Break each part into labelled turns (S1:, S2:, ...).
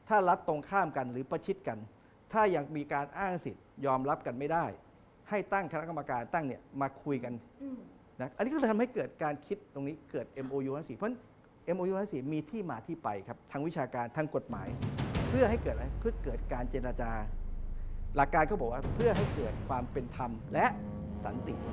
S1: ถ้ารัฐตรงข้ามกันหรือประชิดกัน ถ้ายังมีการอ้างสิทธิ์ยอมรับกันไม่ได้ให้ตั้งคณะกรรมการตั้งเนี่ยมาคุยกันนะอันนี้ก็เลยทำให้เกิดการคิดตรงนี้เกิด MOU 54เพราะ MOU 54มีที่มาที่ไปครับทางวิชาการทางกฎหมายเพื่อให้เกิดอะไรเพื่อเกิดการเจรจาหลักการเขาบอกว่าเพื่อให้เกิดความเป็นธรรมและสันติ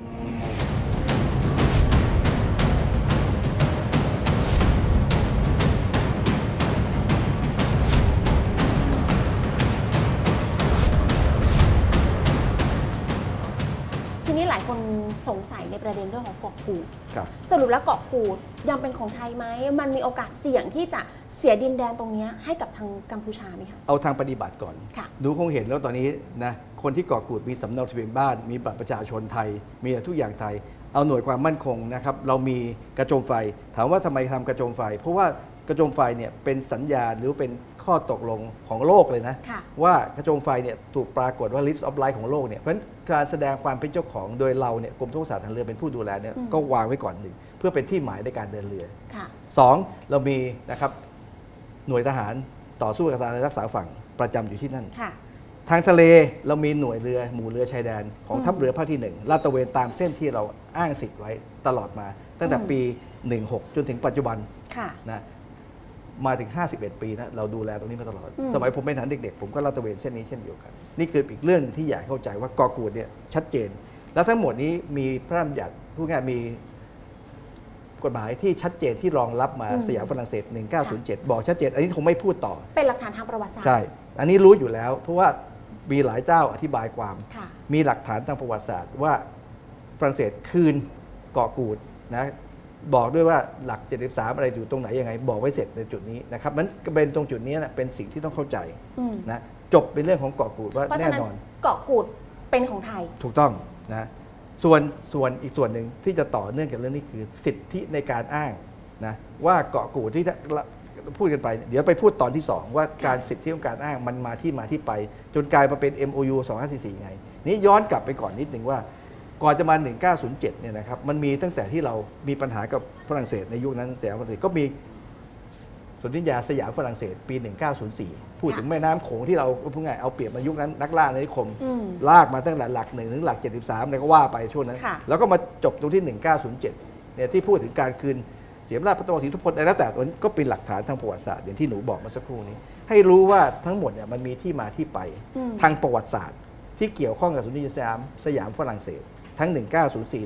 S2: ทีนี้หลายคนสงสัยในประเด็นเรื่องของเกาะกูดสรุปแล้วเกาะกูดยังเป็นของไทยไหมมันมีโอกาสเสี่ยงที่จะเสียดินแดนตรงนี้ให้กับทางกัมพูชาไหมคะ
S1: เอาทางปฏิบัติก่อนดูคงเห็นแล้วตอนนี้นะคนที่เกาะกูดมีสำเนาทะเบียนบ้านมีบัตรประชาชนไทยมีทุกอย่างไทยเอาหน่วยความมั่นคงนะครับเรามีกระโจมไฟถามว่าทำไมทำกระโจมไฟเพราะว่ากระโจมไฟเนี่ยเป็นสัญญาหรือเป็นข้อตกลงของโลกเลยนะว่ากระโจมไฟเนี่ยถูกปรากฏว่า list of right ของโลกเนี่ยเพราะฉะนั้นการแสดงความเป็นเจ้าของโดยเราเนี่ยกรมทหารทางเรือเป็นผู้ดูแลเนี่ยก็วางไว้ก่อนหนึ่งเพื่อเป็นที่หมายในการเดินเรือสองเรามีนะครับหน่วยทหารต่อสู้กับการรักษาฝั่งประจำอยู่ที่นั่นทางทะเลเรามีหน่วยเรือหมู่เรือชายแดนของทัพเรือภาคที่1ลาดตระเวนตามเส้นที่เราอ้างสิทธิ์ไว้ตลอดมาตั้งแต่ปี16จนถึงปัจจุบันนะมาถึง51ปีนะเราดูแลตรงนี้มาตลอดสมัยผมเป็นทหารเด็กๆผมก็ลาดตระเวนเส้นนี้เช่นเดียวกันนี่คืออีกเรื่องที่อยากเข้าใจว่าเกาะกูดเนี่ยชัดเจนแล้วทั้งหมดนี้มีพระราชบัญญัติผู้ง่ายมีกฎหมายที่ชัดเจนที่รองรับมาสยามฝรั่งเศส1907บอกชัดเจนอันนี้คงไม่พูดต่อ
S2: เป็นหลักฐานทางประวัติศาสตร์
S1: ใช่อันนี้รู้อยู่แล้วเพราะว่ามีหลายเจ้าอธิบายความมีหลักฐานทางประวัติศาสตร์ว่าฝรั่งเศสคืนเกาะกูดนะบอกด้วยว่าหลัก73อะไรอยู่ตรงไหนยังไงบอกไว้เสร็จในจุดนี้นะครับมันเป็นตรงจุดนี้นะเป็นสิ่งที่ต้องเข้าใจนะจบเป็นเรื่องของเกาะกูดว่าแน่นอน
S2: เกาะกูดเป็นของไทย
S1: ถูกต้องนะส่วนอีกส่วนหนึ่งที่จะต่อเนื่องกับเรื่องนี้คือสิทธิในการอ้างนะว่าเกาะกูดที่พูดกันไปเดี๋ยวไปพูดตอนที่2ว่าการสิทธิของการอ้างมันมาที่ไปจนกลายมาเป็น MOU 2544ไงนี้ย้อนกลับไปก่อนนิดหนึ่งว่าก่อนจะมา1907เนี่ยนะครับมันมีตั้งแต่ที่เรามีปัญหากับฝรั่งเศสในยุคนั้นสยามฝรั่งเศสก็มีสนธิญญาสยามฝรั่งเศสปี1904พูดถึงแม่น้ำโขงที่เราพูดง่ายเอาเปรียบมายุคนั้นนักล่าในนิคมลากมาตั้งแต่หลัก1ถึงหลัก73เนี่ยก็ว่าไปช่วงนั้นแล้วก็มาจบตรงที่1907เนี่ยที่พูดถึงการคืนเสียมราชพระตะวันศรีทุพนอะไรแล้วแต่ตัวนี้ก็เป็นหลักฐานทางประวัติศาสตร์อย่างที่หนูบอกมาสักครู่นี้ให้รู้ว่าทั้งหมดเนี่ยมันมีที่มาที่ไปทางประวัติศาสตร์ที่เกี่ยวข้องกับสนธิญญาสยามฝรั่งเศสทั้ง1904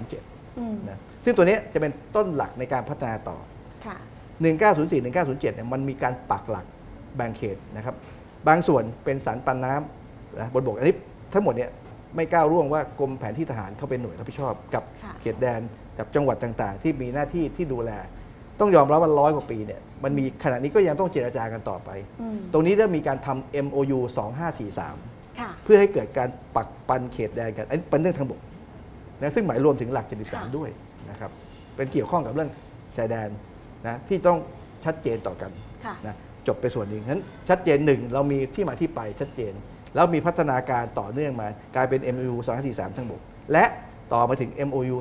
S1: 1907นะซึ่งตัวนี้จะเป็นต้นหลักในการพัฒนาต่อ1904 1907เนี่ยมันมีการปักหลักแบ่งเขตนะครับบางส่วนเป็นสันปันน้ำนะบนบกอันนี้ทั้งหมดเนี่ยไม่ก้าวล่วงว่ากรมแผนที่ทหารเขาเป็นหน่วยรับผิดชอบกับเขตแดนกับจังหวัดต่างๆที่มีหน้าที่ที่ดูแลต้องยอมรับว่า100 กว่าปีเนี่ยมันมีขณะนี้ก็ยังต้องเจรจากันต่อไปตรงนี้ได้มีการทำ MOU 2543เพื่อให้เกิดการปักปันเขตแดนกันอันนี้เป็นเรื่องทางบกนะซึ่งหมายรวมถึงหลัก73ด้วยนะครับเป็นเกี่ยวข้องกับเรื่องชายแดนนะที่ต้องชัดเจนต่อกันนะจบไปส่วนหนึ่งฉะนั้นชัดเจน1เรามีที่มาที่ไปชัดเจนแล้วมีพัฒนาการต่อเนื่องมากลายเป็น MOU 2543ทั้งบกและต่อมาถึง MOU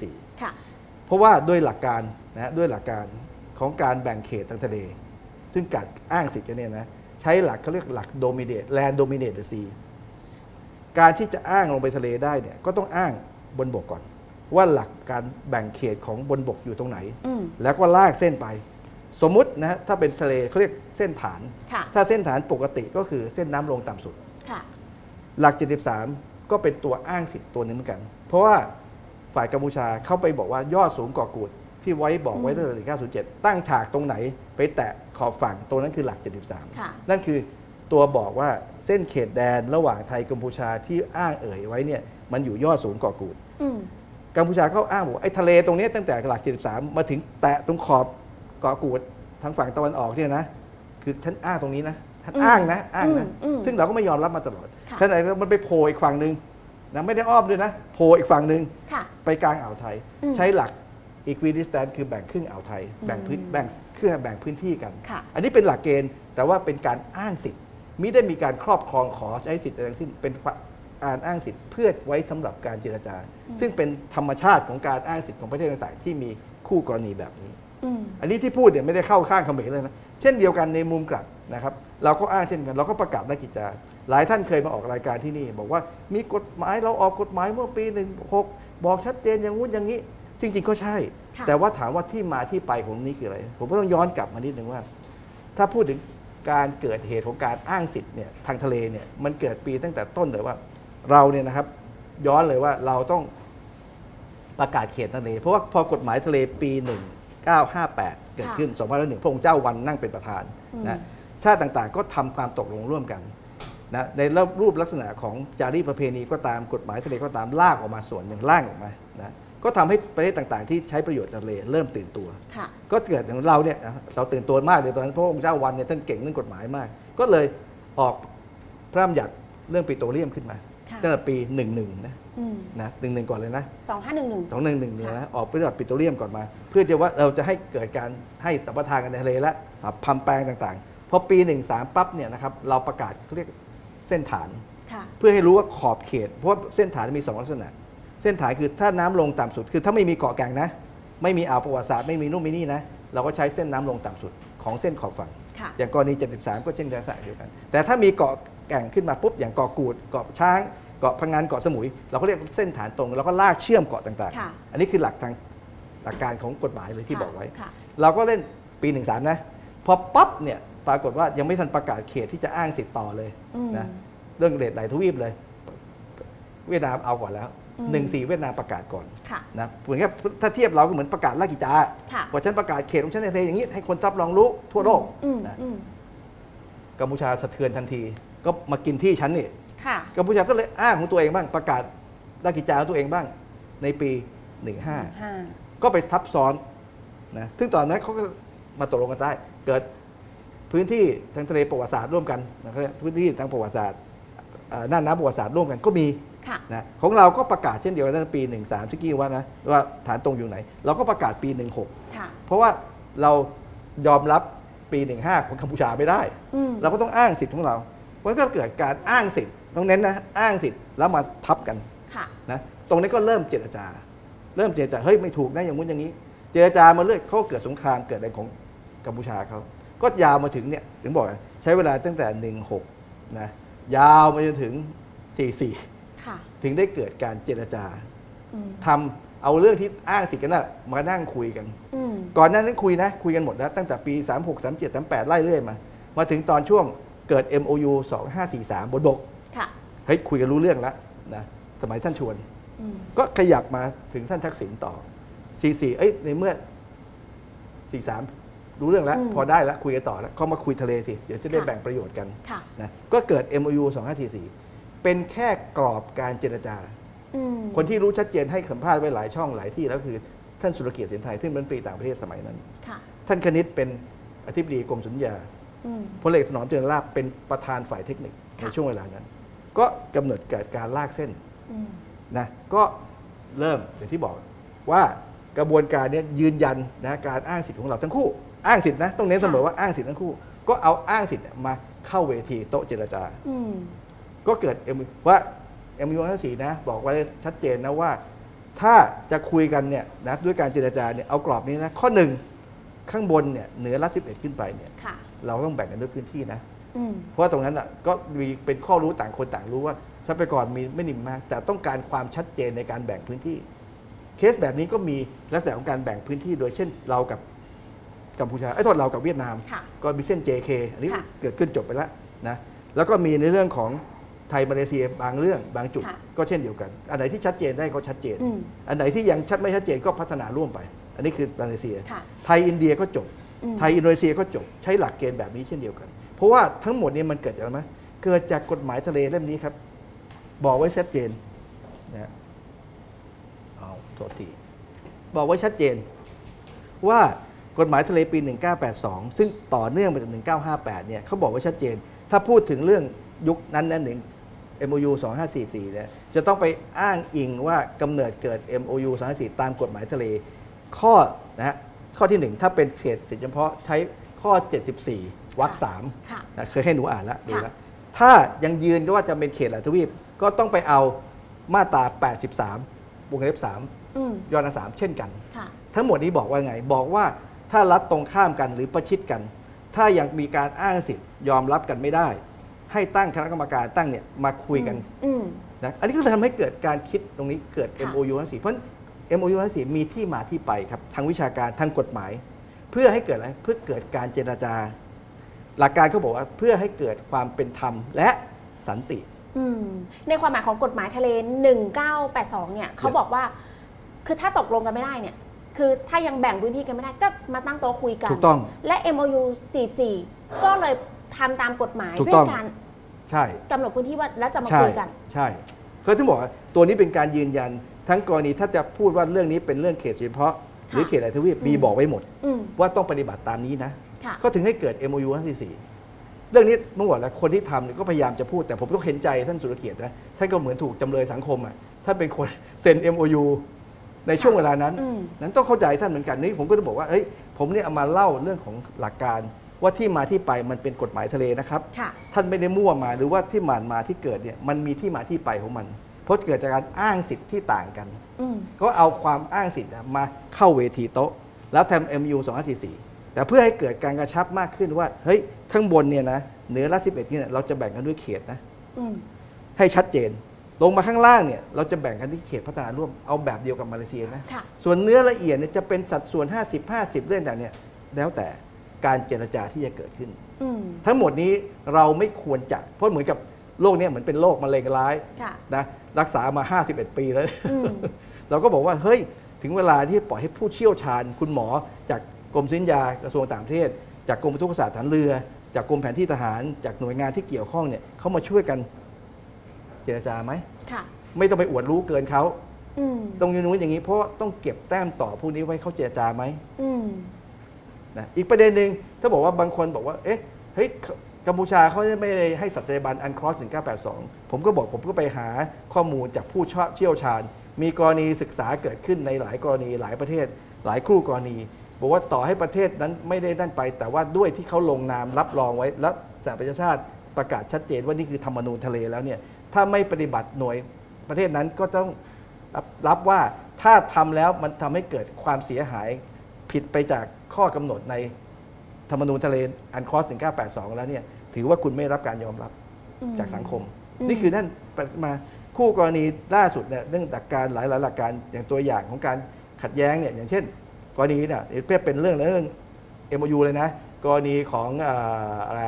S1: 2544เพราะว่าด้วยหลักการนะด้วยหลักการของการแบ่งเขตทางทะเลซึ่งการอ้างสิทธิ์กันเนี่ยนะใช้หลักเขาเรียกหลัก dominate land dominate the sea การที่จะอ้างลงไปทะเลได้เนี่ยก็ต้องอ้างบนบกก่อนว่าหลักการแบ่งเขตของบนบกอยู่ตรงไหนแล้วก็ลากเส้นไปสมมุตินะถ้าเป็นทะเลเขาเรียกเส้นฐานถ้าเส้นฐานปกติก็คือเส้นน้ำลงต่ำสุดหลัก73ก็เป็นตัวอ้างสิทธิ์ตัวนึงเหมือนกันเพราะว่าฝ่ายกัมพูชาเข้าไปบอกว่ายอดสูงเกาะกูดที่ไว้บอกไว้ตั้งแต่1907ตั้งฉากตรงไหนไปแตะขอบฝั่งตรงนั้นคือหลัก73นั่นคือตัวบอกว่าเส้นเขตแดนระหว่างไทยกัมพูชาที่อ้างเอ่ยไว้เนี่ยมันอยู่ยอดสูงเกาะกูดกัมพูชาเขาอ้างบอกไอ้ทะเลตรงนี้ตั้งแต่หลัก73มาถึงแตะตรงขอบเกาะกูดทางฝั่งตะวันออกเนี่ยนะคือท่านอ้างตรงนี้นะท่านอ้างนะซึ่งเราก็ไม่ยอมรับมาตลอดท่านไหนมันไปโผล่อีกฝั่งหนึ่งนะไม่ได้อ้อมด้วยนะโผล่อีกฝั่งหนึ่งไปกลางอ่าวไทยใช้หลัก equidistant คือแบ่งครึ่งอ่าวไทยแบ่งพื้นที่กันอันนี้เป็นหลักเกณฑ์แต่ว่าเป็นการอ้างสิทธิ์มิได้มีการครอบครองขอใช้สิทธิ์อะไรทั้งสิ้นเป็นการอ้างสิทธิ์เพื่อไว้สำหรับการเจรจาซึ่งเป็นธรรมชาติของการอ้างสิทธิ์ของประเทศต่างๆที่มีคู่กรณีแบบนี้อันนี้ที่พูดเนี่ยไม่ได้เข้าข้างเขมรเลยนะเช่นเดียวกันในมุมกลับนะครับเราก็อ้างเช่นกันเราก็ประกาศนักกิจจาหลายท่านเคยมาออกรายการที่นี่บอกว่ามีกฎหมายเราออกกฎหมายเมื่อปี16บอกชัดเจนอย่างงู้นอย่างนี้จริงๆก็ใช่แต่ว่าถามว่าที่มาที่ไปของนี้คืออะไรผมก็ต้องย้อนกลับมานิดนึงว่าถ้าพูดถึงการเกิดเหตุของการอ้างสิทธิ์เนี่ยทางทะเลเนี่ยมันเกิดปีตั้งแต่ต้นเลยว่าเราเนี่ยนะครับย้อนเลยว่าเราต้องประกาศเขตทะเลเพราะว่าพอกฎหมายทะเลปี1958เกิดขึ้น2001พระองค์เจ้าวันนั่งเป็นประธานนะชาติต่างๆก็ทำความตกลงร่วมกันนะในรูปลักษณะของจารีตประเพณีก็ตามกฎหมายทะเลก็ตามลากออกมาส่วนหนึ่งล่างออกมานะก็ทำให้ประเทศต่างๆที่ใช้ประโยชน์ทะเลเริ่มตื่นตัวก็เกิดอย่างเราเนี่ยเราตื่นตัวมากเลยตอนนั้นเพราะองค์เจ้าวันเนี่ยท่านเก่งเรื่องกฎหมายมากก็เลยออกพระราชบัญญัติเรื่องปิโตรเลียมขึ้นมาตั้งแต่ปี11นะ11ก่อนเลยนะ2511นะออกพระราชบัญญัติปิโตรเลียมก่อนมาเพื่อจะว่าเราจะให้เกิดการให้สัมปทานกันในทะเลและพัมแปลงต่างๆพอปี13ปั๊บเนี่ยนะครับเราประกาศเขาเรียกเส้นฐานเพื่อให้รู้ว่าขอบเขตเพราะเส้นฐานมี2ลักษณะเส้นฐานคือถ้าน้ำลงต่ำสุดคือถ้าไม่มีเกาะแก่งนะไม่มีอ่าวประวัติศาสตร์ไม่มีนู่นมีนี่นะเราก็ใช้เส้นน้ำลงต่ำสุดของเส้นขอบฝั่งอย่างกรณี73ก็เช่นเดียวกันแต่ถ้ามีเกาะแก่งขึ้นมาปุ๊บอย่างเกาะกูดเกาะช้างเกาะพังงานเกาะสมุยเราก็เรียกเส้นฐานตรงแล้วก็ลากเชื่อมเกาะต่างๆอันนี้คือหลักการของกฎหมายเลยที่บอกไว้เราก็เล่นปี13นะพอปั๊บเนี่ยปรากฏว่ายังไม่ทันประกาศเขตที่จะอ้างสิทธิ์ต่อเลยนะเรื่องเดชไหลทวีปเลยเวียดนามเอาก่อนแล้ว14เวียดนามประกาศก่อนนะเหมือนกับถ้าเทียบเราก็เหมือนประกาศราชกิจจาว่าฉันประกาศเขตของฉันในทะเลอย่างนี้ให้คนรับรองรู้ทั่วโลกนะกัมพูชาสะเทือนทันทีก็มากินที่ฉันนี่กัมพูชาก็เลยอ้างของตัวเองบ้างประกาศราชกิจจาของตัวเองบ้างในปี15ก็ไปทับซ้อนนะซึ่งตอนนั้นเขาก็มาตกลงกันได้เกิดพื้นที่ทางทะเลประวัติศาสตร์ร่วมกันนะครับพื้นที่ทางประวัติศาสตร์น่านน้ำประวัติศาสตร์ร่วมกันก็มีนะของเราก็ประกาศเช่นเดียวกันตั้งแต่ปี13ที่กี้ว่าฐานตรงอยู่ไหนเราก็ประกาศปี16เพราะว่าเรายอมรับปี15ของกัมพูชาไม่ได้เราก็ต้องอ้างสิทธิ์ของเราเพราะก็เกิดการอ้างสิทธิ์ต้องเน้นนะอ้างสิทธิ์แล้วมาทับกันนะตรงนี้ก็เริ่มเจรจาเฮ้ยไม่ถูกนะอย่างนู้นอย่างนี้เจรจามาเรื่อยเขาเกิดสงครามเกิดอะไรของกัมพูชาเขาก็ยาวมาถึงเนี่ยถึงบอกใช้เวลาตั้งแต่16นะยาวมาจนถึง44ถึงได้เกิดการเจรจาทำเอาเรื่องที่อ้างสิทธิ์กันน่ะมานั่งคุยกันก่อนหน้านั้นคุยกันหมดแล้วตั้งแต่ปี36 37 38ไล่เรื่อยมาถึงตอนช่วงเกิด MOU 2543บนบกเฮ้ยคุยกันรู้เรื่องแล้วนะสมัยท่านชวนก็ขยับมาถึงท่านทักษิณต่อ44ในเมื่อ43รู้เรื่องแล้วพอได้แล้วคุยกันต่อแล้วเขามาคุยทะเลสิเดี๋ยวจะได้แบ่งประโยชน์กันนะก็เกิด MOU 2544เป็นแค่กรอบการเจรจาคนที่รู้ชัดเจนให้สัมภาษณ์ไว้หลายช่องหลายที่แล้วคือท่านสุรเกียรติเสนไทยซึ่งเป็นรัฐมนตรีต่างประเทศสมัยนั้นท่านคณิตเป็นอธิบดีกรมสุนทรยาพลเอกถนอมเจริญลาภเป็นประธานฝ่ายเทคนิคในช่วงเวลานั้นก็กำเนิดเกิดการลากเส้นนะก็เริ่มอย่างที่บอกว่ากระบวนการนี้ยืนยันนะการอ้างสิทธิ์ของเราทั้งคู่อ้างสิทธิ์นะต้องเน้นเสมอว่าอ้างสิทธิ์ทั้งคู่ก็เอาอ้างสิทธิ์มาเข้าเวทีโต๊ะเจรจาก็เกิดว่า MOU 54นะบอกไว้ชัดเจนนะว่าถ้าจะคุยกันเนี่ยนะด้วยการเจรจาเนี่ยเอากรอบนี้นะข้อ1ข้างบนเนี่ยเหนือรัฐ11ขึ้นไปเนี่ยเราต้องแบ่งกันด้วยพื้นที่นะเพราะว่าตรงนั้นอ่ะก็มีเป็นข้อรู้ต่างคนต่างรู้ว่าทรัพยากรมีไม่นิ่มมากแต่ต้องการความชัดเจนในการแบ่งพื้นที่เคสแบบนี้ก็มีลักษณะของการแบ่งพื้นที่โดยเช่นเรากับกัมพูชาโทษเรากับเวียดนามก็มีเส้น JK อันนี้เกิดขึ้นจบไปแล้วนะแล้วก็มีในเรื่องของไทยมาเลเซียบางเรื่องบางจุดก็เช่นเดียวกันอันไหนที่ชัดเจนได้ก็ชัดเจนอันไหนที่ยังไม่ชัดเจนก็พัฒนาร่วมไปอันนี้คือมาเลเซียไทยอินเดียก็จบไทยอินโดนีเซียก็จบใช้หลักเกณฑ์แบบนี้เช่นเดียวกันเพราะว่าทั้งหมดนี้มันเกิดจากอะไรไหมเกิดจากกฎหมายทะเลเล่มนี้ครับบอกไว้ชัดเจนนะโทษทีบอกไว้ชัดเจนว่ากฎหมายทะเลปี1982ซึ่งต่อเนื่องไปถึง1958เนี่ยเขาบอกไว้ชัดเจนถ้าพูดถึงเรื่องยุคนั้นหนึ่ง MOU 2544เนี่ยจะต้องไปอ้างอิงว่ากำเนิดเกิด MOU 2544ตามกฎหมายทะเลข้อข้อที่1ถ้าเป็นเขตสิทธิเฉพาะใช้ข้อ74วรรค3นะเคยให้หนูอ่านแล้วดูแล้วถ้ายังยืนว่าจะเป็นเขตหลายทวีปก็ต้องไปเอามาตรา83วงเล็บ3ยอ3เช่นกันทั้งหมดนี้บอกว่าไงบอกว่าถ้ารัฐตรงข้ามกันหรือประชิดกันถ้ายังมีการอ้างสิทธิ์ยอมรับกันไม่ได้ ให้ตั้งคณะกรรมการตั้งเนี่ยมาคุยกันนะอันนี้ก็ทำให้เกิดการคิดตรงนี้เกิด MOU 54เพราะ MOU 54มีที่มาที่ไปครับทางวิชาการทางกฎหมาย เพื่อให้เกิดอะไรเพื่อเกิดการเจรจาหลักการเขาบอกว่าเพื่อให้เกิดความเป็นธรรมและสันติ
S2: ในความหมายของกฎหมายทะเล1982เนี่ยเขาบอกว่าคือถ้าตกลงกันไม่ได้เนี่ยคือถ้ายังแบ่งพื้นที่กันไม่ได้ก็มาตั้งโต๊ะคุยกัน
S1: ถูกต้อง
S2: และ MOU 44ก็เลยทำตามกฎหมายด้วยการกำหนดพื้นที่ว่าแล้วจะมาคุยกัน
S1: ใช่เขาถึงบอกว่าตัวนี้เป็นการยืนยันทั้งกรณีถ้าจะพูดว่าเรื่องนี้เป็นเรื่องเขตเฉพาะหรือเขตอะไรทวีปมีบอกไว้หมดว่าต้องปฏิบัติตามนี้นะก็ถึงให้เกิด MOU 54เรื่องนี้เมื่อวานแล้วคนที่ทำก็พยายามจะพูดแต่ผมก็เห็นใจท่านสุรเกียรตินะท่านก็เหมือนถูกจำเลยสังคมอ่ะท่านเป็นคนเซ็น MOU ในช่วงเวลานั้นต้องเข้าใจท่านเหมือนกันนี่ผมก็จะบอกว่าเฮ้ยผมเนี่ยเอามาเล่าเรื่องของหลักการว่าที่มาที่ไปมันเป็นกฎหมายทะเลนะครับท่านไม่ได้มั่วมาหรือว่าที่มาที่เกิดเนี่ยมันมีที่มาที่ไปของมันเพราะเกิดจากการอ้างสิทธิ์ที่ต่างกันก็เอาความอ้างสิทธิ์มาเข้าเวทีโต๊ะแล้วทำ MOU 2544แต่เพื่อให้เกิดการกระชับมากขึ้นว่าเฮ้ยข้างบนเนี่ยนะเหนือรัฐ11เนี่ยเราจะแบ่งกันด้วยเขตนะให้ชัดเจนลงมาข้างล่างเนี่ยเราจะแบ่งกันที่เขตพัฒนาร่วมเอาแบบเดียวกับมาเลเซียนะส่วนเนื้อละเอียดเนี่ยจะเป็นสัดส่วน50-50เรื่องต่างเนี่ยแล้วแต่การเจรจาที่จะเกิดขึ้นทั้งหมดนี้เราไม่ควรจะเพราะเหมือนกับโรคนี้เหมือนเป็นโรคมะเร็งร้ายนะรักษามา51ปีแล้วเราก็บอกว่าเฮ้ยถึงเวลาที่ปล่อยให้ผู้เชี่ยวชาญคุณหมอจากกรมศิลปากระทรวงต่างประเทศจากกรมวิทยาศาสตร์ฐานเรือจากกรมแผนที่ทหารจากหน่วยงานที่เกี่ยวข้องเนี่ยเขามาช่วยกันเจรจาไหมไม่ต้องไปอวดรู้เกินเขาตรงนู้นอย่างนี้เพราะต้องเก็บแต้มต่อพวกนี้ไว้เขาเจรจาไหมนะอีกประเด็นหนึ่งถ้าบอกว่าบางคนบอกว่าเอ๊ะเฮ้ยกัมพูชาเขาไม่ได้ให้สัตยาบันอันครอส1982ผมก็ไปหาข้อมูลจากผู้เชี่ยวชาญมีกรณีศึกษาเกิดขึ้นในหลายกรณีหลายประเทศหลายคู่กรณีบอกว่าต่อให้ประเทศนั้นไม่ได้นั่นไปแต่ว่าด้วยที่เขาลงนามรับรองไว้และสหประชาชาติประกาศชัดเจนว่านี่คือธรรมนูญทะเลแล้วเนี่ยถ้าไม่ปฏิบัติหน่วยประเทศนั้นก็ต้องรับว่าถ้าทำแล้วมันทำให้เกิดความเสียหายผิดไปจากข้อกำหนดในธรรมนูญทะเลอันครอส1982แล้วเนี่ยถือว่าคุณไม่รับการยอมรับจากสังคมนี่คือท่านมาคู่กรณีล่าสุดเนี่ยเรื่องหลักการหลายหลักการอย่างตัวอย่างของการขัดแย้งเนี่ยอย่างเช่นกรณีเนี่ยเป็นเรื่อง MOU เลยนะกรณีของอะไร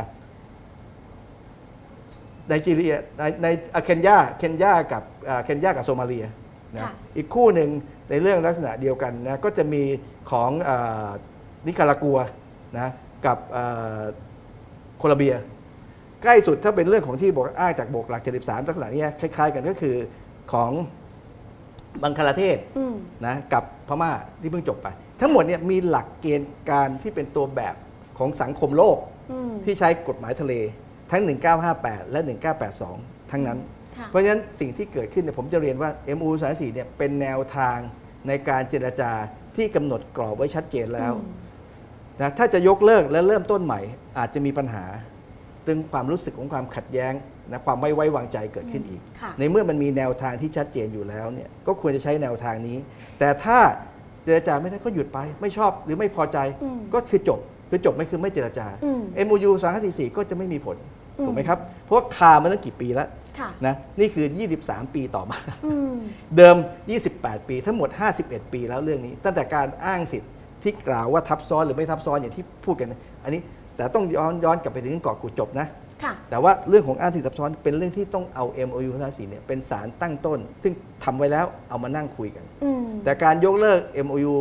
S1: ไนจีเรียในเคนยากับโซมาเลียนะอีกคู่หนึ่งในเรื่องลักษณะเดียวกันนะก็จะมีของนิคารากัวนะกับโคลอมเบียใกล้สุดถ้าเป็นเรื่องของที่บอกอ้างจากบวกหลัก73ลักษณะนี้คล้ายๆกันก็คือของบังคลาเทศนะกับพม่าที่เพิ่งจบไปทั้งหมดเนี่ยมีหลักเกณฑ์การที่เป็นตัวแบบของสังคมโลกที่ใช้กฎหมายทะเลทั้ง1958และ1982ทั้งนั้นเพราะฉะนั้นสิ่งที่เกิดขึ้นเนี่ยผมจะเรียนว่า MOU 34เนี่ยเป็นแนวทางในการเจรจาที่กำหนดกรอบไว้ชัดเจนแล้วนะถ้าจะยกเลิกและเริ่มต้นใหม่อาจจะมีปัญหาตึงความรู้สึกของความขัดแย้งนะความไม่ไว้วางใจเกิดขึ้นอีกในเมื่อมันมีแนวทางที่ชัดเจนอยู่แล้วเนี่ยก็ควรจะใช้แนวทางนี้แต่ถ้าเจรจาไม่ได้ก็หยุดไปไม่ชอบหรือไม่พอใจก็คือจบไม่คือไม่เจรจา MOU 2544ก็จะไม่มีผลถูกไหมครับเพราะคามาตั้งกี่ปีแล้วนะนี่คือ23ปีต่อมาเดิม28ปีทั้งหมด51ปีแล้วเรื่องนี้ตั้งแต่การอ้างสิทธิ์ที่กล่าวว่าทับซ้อนหรือไม่ทับซ้อนอย่างที่พูดกันอันนี้แต่ต้องย้อนกลับไปถึงเกาะกูดจบนะแต่ว่าเรื่องของอ้างสิทธิ์ทับซ้อนเป็นเรื่องที่ต้องเอา MOU 54เนี่ยเป็นสารตั้งต้นซึ่งทำไว้แล้วเอามานั่งคุยกันแต่การยกเลิก MOU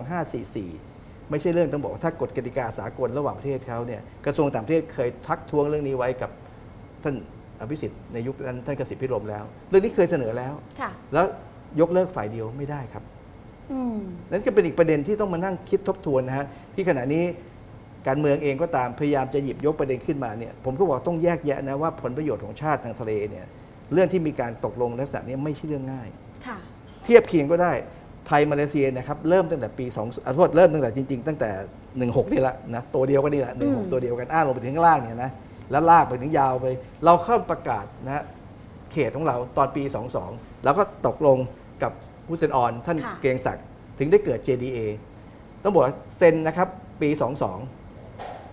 S1: 2544ไม่ใช่เรื่องต้องบอกว่าถ้ากฎกติกาสากลระหว่างประเทศเขาเนี่ยกระทรวงต่างประเทศเคยทักท้วงเรื่องนี้ไว้กับท่านอภิสิทธิ์ในยุคนั้นท่านกสิทธิ์พิรมแล้วเรื่องนี้เคยเสนอแล้วแล้วยกเลิกฝ่ายเดียวไม่ได้ครับนั่นก็เป็นอีกประเด็นที่ต้องมานั่งคิดทบทวนนะฮะที่ขณะนี้การเมืองเองก็ตามพยายามจะหยิบยกประเด็นขึ้นมาเนี่ยผมก็บอกต้องแยกแยะนะว่าผลประโยชน์ของชาติทางทะเลเนี่ยเรื่องที่มีการตกลงลักษณะนี้ไม่ใช่เรื่องง่ายเทียบเคียงก็ได้ไทยมาเลเซียนะครับเริ่มตั้งแต่ปีเริ่มตั้งแต่จริงๆตั้งแต่16นี่แหละนะตัวเดียวก็นี่แหละ16ตัวเดียวกันอ้างลงไปถึงข้างล่างเนี่ยนะแล้วลากไปถึงยาวไปเราเข้าประกาศนะเขตของเราตอนปี22แล้วก็ตกลงกับฮุเซนออนท่านเกรียงศักดิ์ถึงได้เกิด JDA ต้องบอกเซ็นนะครับปี22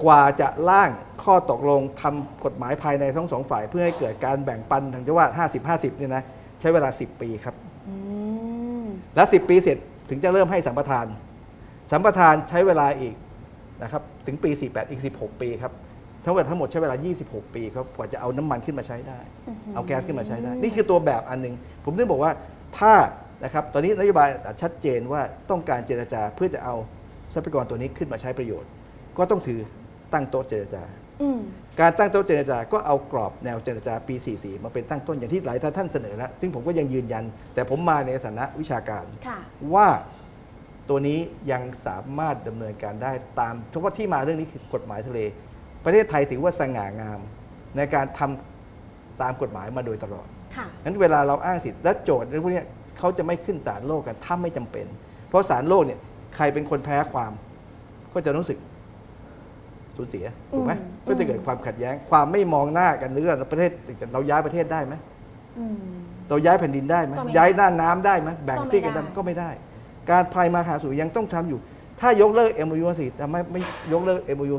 S1: กว่าจะร่างข้อตกลงทำกฎหมายภายในทั้งสองฝ่ายเพื่อให้เกิดการแบ่งปันทางจังหวัด50-50เนี่ยนะใช้เวลา10 ปีครับและ10 ปีเสร็จถึงจะเริ่มให้สัมปทานใช้เวลาอีกนะครับถึงปี48อีก16 ปีครับทั้งหมดใช้เวลา26 ปีครับกว่าจะเอาน้ำมันขึ้นมาใช้ได้เอาแก๊สขึ้นมาใช้ได้นี่คือตัวแบบอันนึงผมถึงบอกว่าถ้านะครับตอนนี้นโยบายชัดเจนว่าต้องการเจรจาเพื่อจะเอาทรัพยากรตัวนี้ขึ้นมาใช้ประโยชน์ก็ต้องถือตั้งโต๊ะเจรจาการตั้งโต๊ะเจรจาก็เอากรอบแนวเจรจาปี44มาเป็นตั้งต้นอย่างที่หลายท่านเสนอแล้วซึ่งผมก็ยังยืนยันแต่ผมมาในฐานะวิชาการว่าตัวนี้ยังสามารถดำเนินการได้ตามเฉพาะที่มาเรื่องนี้คือกฎหมายทะเลประเทศไทยถือว่าสง่างามในการทำตามกฎหมายมาโดยตลอดงั้นเวลาเราอ้างสิทธิ์และโจทย์ในพวกนี้เขาจะไม่ขึ้นศาลโลกกันถ้าไม่จำเป็นเพราะศาลโลกเนี่ยใครเป็นคนแพ้ความก็จะรู้สึกสูญเสียถูกไหมก็จะเกิดความขัดแย้งความไม่มองหน้ากันเรื่องประเทศเราย้ายประเทศได้ไหมเราย้ายแผ่นดินได้ไหมย้ายหน้าน้ำได้ไหมแบ่งซีกกันก็ไม่ได้การพายมาหาสู่ยังต้องทำอยู่ถ้ายกเลิก MOU 4ทำไมไม่ยกเลิก MOU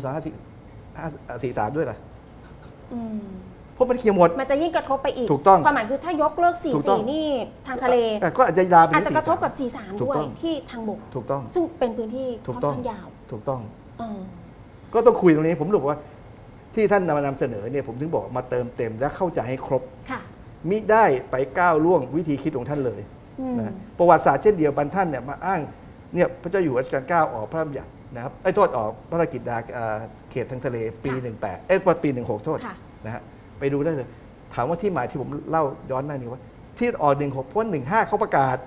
S1: 243ด้วยล่ะเพราะมันเกี่ยวหมด
S2: มันจะยิ่งกระทบไปอีก
S1: ถูกต้อง
S2: ความหมายคือถ้ายกเลิก44นี่ทางทะเล
S1: ก็อาจจะยาวไป
S2: อาจจะกระทบกับ43ด้วยที่ทางบก
S1: ถูกต้อง
S2: ซึ่งเป็นพื้นที่ค่อนข้างยาว
S1: ถูกต้องก็ต้องคุยตรงนี้ผมบอกว่าที่ท่านนำเสนอเนี่ยผมถึงบอกมาเติมเต็มและเข้าใจให้ครบมิได้ไปก้าวล่วงวิธีคิดของท่านเลยนะประวัติศาสตร์เช่นเดียวกันท่านเนี่ยมาอ้างเนี่ยพระเจ้าอยู่หัวรัชกาล9ออกพระราชบัญญัตินะครับโทษออกพระราชกิจเขตทางทะเลปี18ปี16โทษนะฮะไปดูได้เลยถามว่าที่หมายที่ผมเล่าย้อนหน้านี้ว่าที่ออก16เพราะ15เขาประกาศ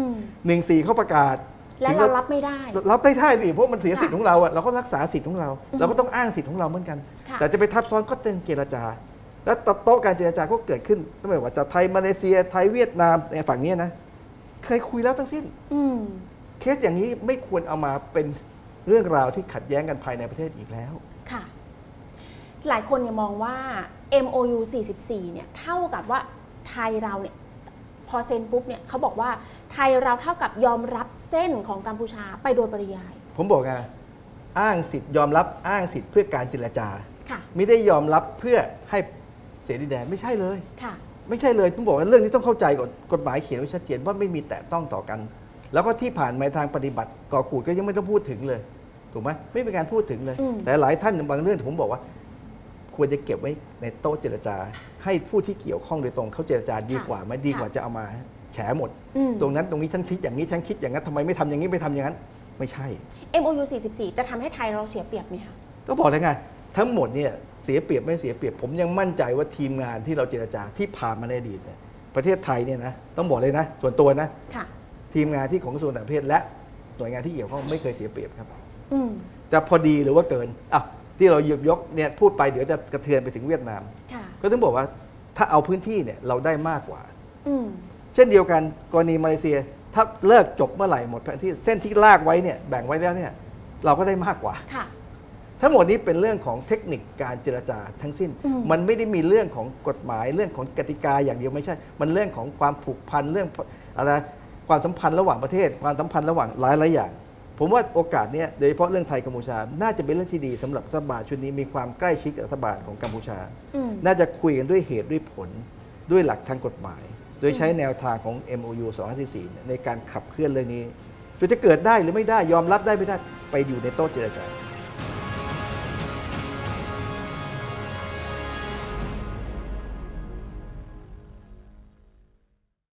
S1: 14เขาประกาศ
S2: แล้วเรารับไม่ได้
S1: รับได้สิเพราะมันเสียสิทธิ์ของเราเราก็รักษาสิทธิ์ของเราเราก็ต้องอ้างสิทธิ์ของเราเหมือนกันแต่จะไปทับซ้อนก็เป็นเจรจาแล้วโต๊ะการเจรจาก็เกิดขึ้นไม่ว่าจะไทยมาเลเซียไทยเวียดนามในฝั่งนี้นะเคยคุยแล้วทั้งสิ้นเคสอย่างนี้ไม่ควรเอามาเป็นเรื่องราวที่ขัดแย้งกันภายในประเทศอีกแล้ว
S2: ค่ะหลายคนเนี่ยมองว่า MOU 44เนี่ยเท่ากับว่าไทยเราเนี่ยพอเซ็นปุ๊บเนี่ยเขาบอกว่าไทยเราเท่ากับยอมรับเส้นของกัมพูชาไปโดยปริยาย
S1: ผมบอกไงอ้างสิทธิ์ยอมรับอ้างสิทธิ์เพื่อการเจรจาไม่ได้ยอมรับเพื่อให้เสรีแดนไม่ใช่เลยไม่ใช่เลยผมบอกว่าเรื่องนี้ต้องเข้าใจก่อนกฎหมายเขียนไว้ชัดเจนว่าไม่มีแตะต้องต่อกันแล้วก็ที่ผ่านมาทางปฏิบัติก่อกูดก็ยังไม่ต้องพูดถึงเลยถูกไหมไม่เป็นการพูดถึงเลยแต่หลายท่านบางเรื่องผมบอกว่าควรจะเก็บไว้ในโต๊ะเจรจาให้ผู้ที่เกี่ยวข้องโดยตรงเขาเจรจาดีกว่าไหมดีกว่าจะเอามาแฉหมดตรงนั้นตรงนี้ฉันคิดอย่างนี้ฉันคิดอย่างนั้นทำไมไม่ทำอย่างนี้ไม่ทำอย่างนั้นไม่ใช่
S2: MOU 44จะทำให้ไทยเราเสียเปรียบไหมคะ
S1: ก็บอกแล้วไงทั้งหมดเนี่ยเสียเปรียบไม่เสียเปรียบผมยังมั่นใจว่าทีมงานที่เราเจรจาที่ผ่านมาในอดีตเนี่ยประเทศไทยเนี่ยนะต้องบอกเลยนะส่วนตัวนะทีมงานที่ของกระทรวงต่างประเทศและหน่วยงานที่เกี่ยวข้องไม่เคยเสียเปรียบครับจะพอดีหรือว่าเกินที่เรายกเนี่ยพูดไปเดี๋ยวจะกระเทือนไปถึงเวียดนามก็ต้องบอกว่าถ้าเอาพื้นที่เนี่ยเราได้มากกว่าเช่นเดียวกันกรณีมาเลเซียถ้าเลิกจบเมื่อไหร่หมดแผนที่เส้นที่ลากไว้เนี่ยแบ่งไว้แล้วเนี่ยเราก็ได้มากกว่าทั้งหมดนี้เป็นเรื่องของเทคนิคการเจรจาทั้งสิ้นมันไม่ได้มีเรื่องของกฎหมายเรื่องของกติกาอย่างเดียวไม่ใช่มันเรื่องของความผูกพันเรื่องอะไรความสัมพันธ์ระหว่างประเทศความสัมพันธ์ระหว่างหลายอย่างผมว่าโอกาสนี้โดยเฉพาะเรื่องไทยกัมพูชาน่าจะเป็นเรื่องที่ดีสำหรับรัฐบาลชุดนี้มีความใกล้ชิดกับรัฐบาลของกัมพูชาน่าจะคุยกันด้วยเหตุด้วยผลด้วยหลักทางกฎหมายโดยใช้แนวทางของ MOU 244ในการขับเคลื่อนเรื่องนี้จะเกิดได้หรือไม่ได้ยอมรับได้ไม่ได้ไปอยู่ในโต๊ะเจรจา